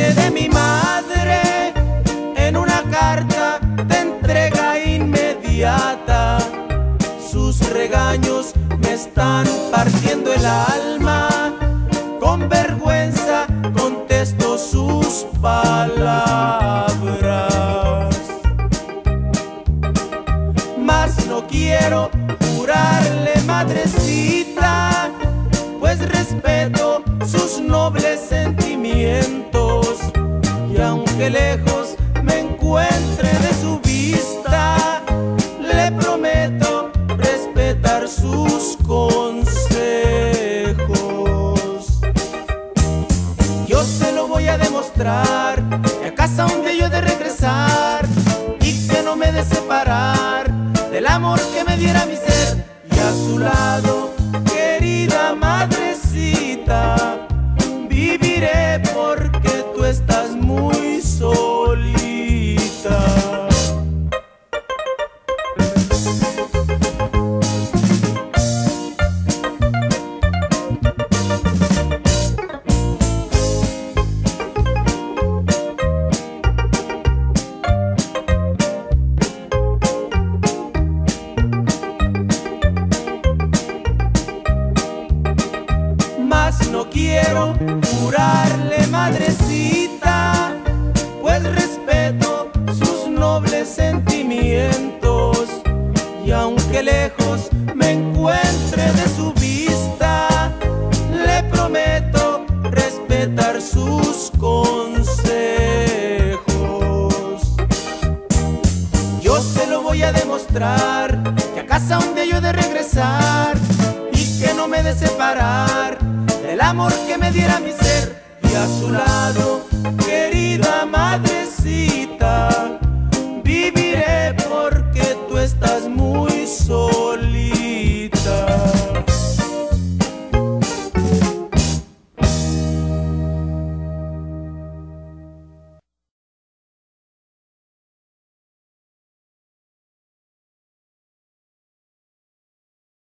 nombre de mi madre en una carta de entrega inmediata. Sus regaños me están partiendo el alma. Con vergüenza contesto sus palabras, mas no quiero jurarle, madrecita, pues respeto sus nobles sentimientos. Y aunque lejos me encuentre de su vista, le prometo respetar sus consejos. Yo se lo voy a demostrar, que a casa un día yo he de regresar y que no me he de separar del amor que me diera mi ser. Y a su lado, querida madrecita, viviré porque tú estás muy solita. No quiero jurarle, madrecita, pues respeto sus nobles sentimientos. Y aunque lejos me encuentre de su vista, le prometo respetar sus consejos. Yo se lo voy a demostrar, que a casa un día yo he de regresar y que no me he de separar del amor que me diera mi ser. Y a su lado